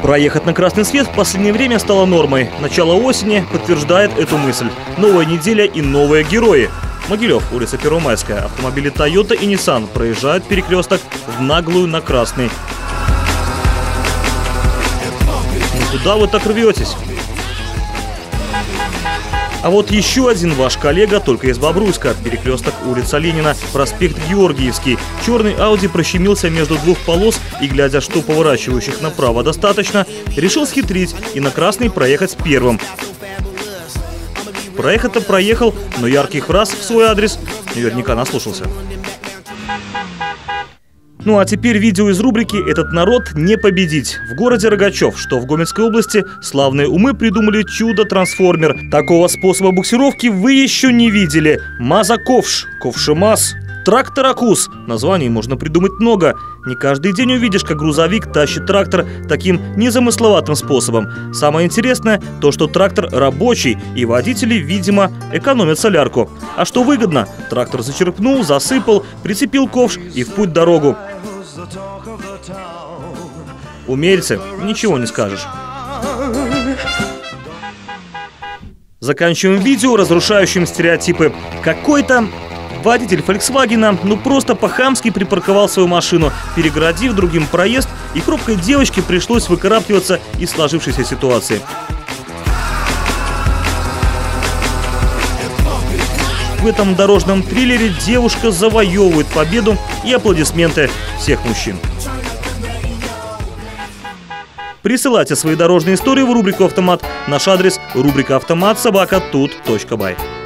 Проехать на красный свет в последнее время стало нормой. Начало осени подтверждает эту мысль. Новая неделя и новые герои. Могилев, улица Первомайская. Автомобили Toyota и Nissan проезжают перекресток в наглую на красный. Ну куда вы так рветесь? А вот еще один ваш коллега, только из Бобруйска. Перекресток улица Ленина, проспект Георгиевский. Черный Ауди прощемился между двух полос и, глядя, что поворачивающих направо достаточно, решил схитрить и на красный проехать первым. Проехать-то проехал, но ярких фраз в свой адрес наверняка наслушался. Ну а теперь видео из рубрики «Этот народ не победить». В городе Рогачев, что в Гомельской области, славные умы придумали чудо-трансформер. Такого способа буксировки вы еще не видели. Мазаковш, ковшемаз, тракторакус. Названий можно придумать много. Не каждый день увидишь, как грузовик тащит трактор таким незамысловатым способом. Самое интересное то, что трактор рабочий, и водители, видимо, экономят солярку. А что выгодно? Трактор зачерпнул, засыпал, прицепил ковш и в путь дорогу. Умельцы, ничего не скажешь. Заканчиваем видео разрушающим стереотипы. Какой-то водитель Volkswagen ну просто по-хамски припарковал свою машину, перегородив другим проезд, и хрупкой девочке пришлось выкарабкиваться из сложившейся ситуации. В этом дорожном триллере девушка завоевывает победу и аплодисменты всех мужчин. Присылайте свои дорожные истории в рубрику «Автомат». Наш адрес – рубрика «Автомат» @тут.by.